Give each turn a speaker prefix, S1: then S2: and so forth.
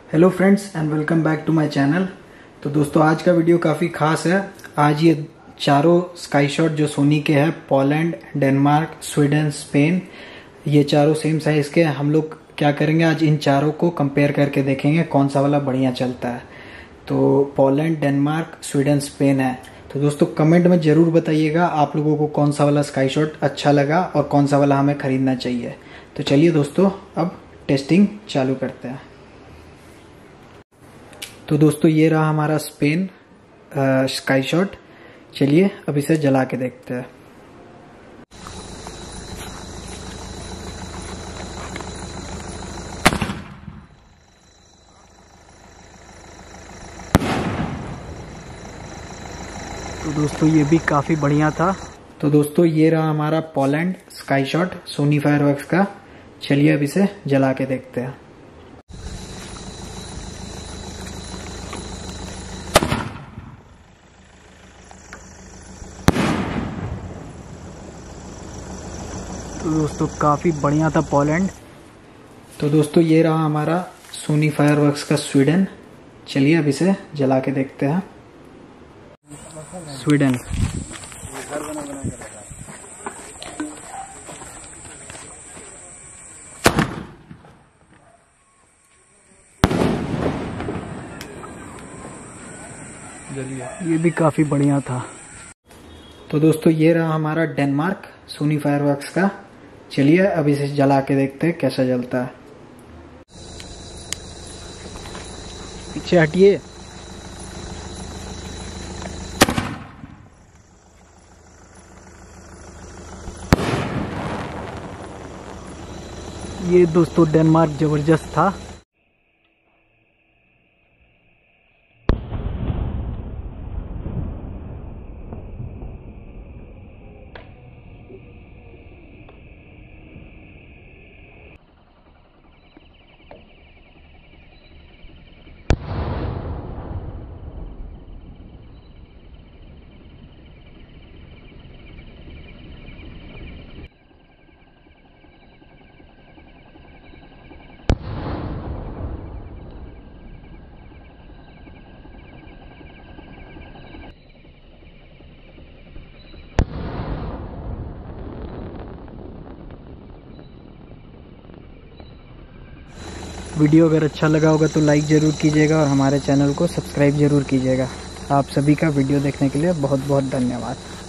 S1: Hello friends and welcome back to my channel. तो दोस्तों आज का वीडियो काफ़ी खास है। आज ये चारों स्काई शॉट जो सोनी के हैं, पोलैंड, डेनमार्क, स्वीडन, स्पेन, ये चारों सेम साइज के। हम लोग क्या करेंगे, आज इन चारों को कंपेयर करके देखेंगे कौन सा वाला बढ़िया चलता है। तो पोलैंड, डेनमार्क, स्वीडन, स्पेन है। तो दोस्तों कमेंट में ज़रूर बताइएगा आप लोगों को कौन सा वाला स्काई शॉट अच्छा लगा और कौन सा वाला हमें ख़रीदना चाहिए। तो चलिए दोस्तों अब टेस्टिंग चालू करते हैं। तो दोस्तों ये रहा हमारा स्पेन स्काई शॉट। चलिए अब इसे जला के देखते हैं। तो दोस्तों ये भी काफ़ी बढ़िया था। तो दोस्तों ये रहा हमारा Poland sky shot Sony fireworks का। चलिए अब इसे जला के देखते हैं। तो दोस्तों काफ़ी बढ़िया था पोलैंड। तो दोस्तों ये रहा हमारा सोनी फायरवर्क्स का स्वीडन। चलिए अब इसे जला के देखते हैं। स्वीडन ये भी काफ़ी बढ़िया था। तो दोस्तों ये रहा हमारा डेनमार्क सोनी फायरवर्क्स का। चलिए अब इसे जला के देखते हैं कैसा जलता है। पीछे हटिए। ये दोस्तों डेनमार्क जबरदस्त था। वीडियो अगर अच्छा लगा होगा तो लाइक ज़रूर कीजिएगा और हमारे चैनल को सब्सक्राइब ज़रूर कीजिएगा। आप सभी का वीडियो देखने के लिए बहुत बहुत धन्यवाद।